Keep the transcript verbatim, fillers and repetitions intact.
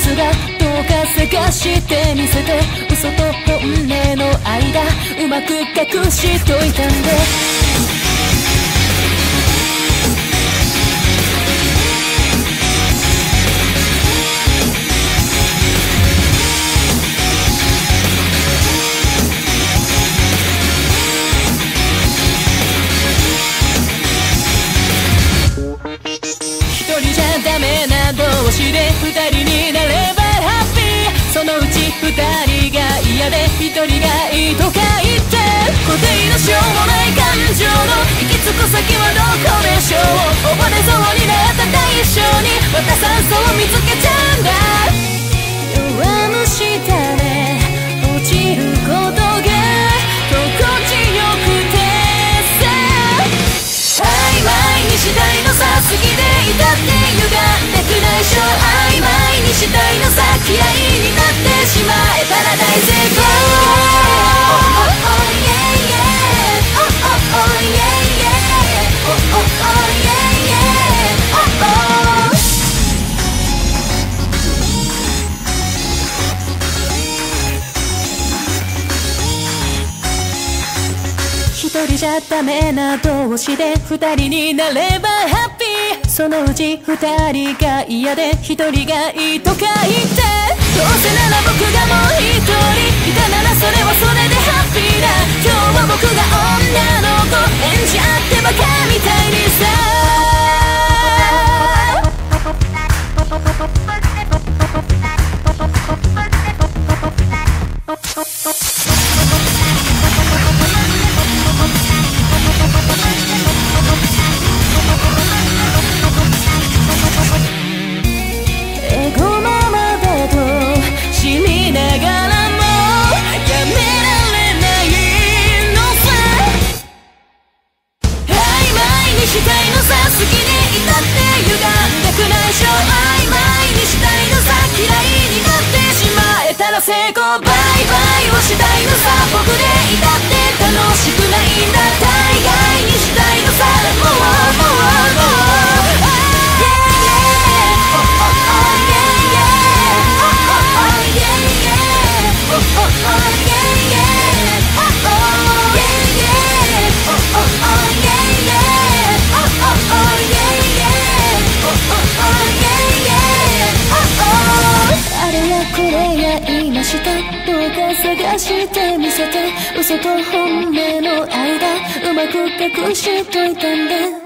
すがどうか探してみせて、嘘と本音の間うまく隠しといたんで。ダメな同士で二人になればハッピー。そのうち二人が嫌で一人がいいとか言って、固定のしょうもない感情の行き着く先はどこでしょう。溺れそうになった対象にまた酸素を見つけちゃうんだ。弱虫だね落ちることが心地よくてさ、曖昧にしたいのさ、好きでいたって歪んでくないしょ。曖昧にしたいのさ、嫌いになってしまえたら大成功。一人じゃダメな同士で二人になればハッピー。そのうち二人が嫌で一人がいいとか言って、どうせなら僕がもう一人いたならそれはそれでハッピーだ。今日は僕が女の子演じ合ってバカみたいにさ。エゴママだと知りながらもやめられないのさ。曖昧にしたいのさ、好きでいたって歪んでくないしょ。曖昧にしたいのさ、嫌いになってしまえたら成功。バイバイをしたいのさ、僕でいたって楽しくないんだ。大概にしたいのさ、もうもうもうあれやこれや言いました。どうか探してみせて、嘘と本音の間うまく隠しといたんだ。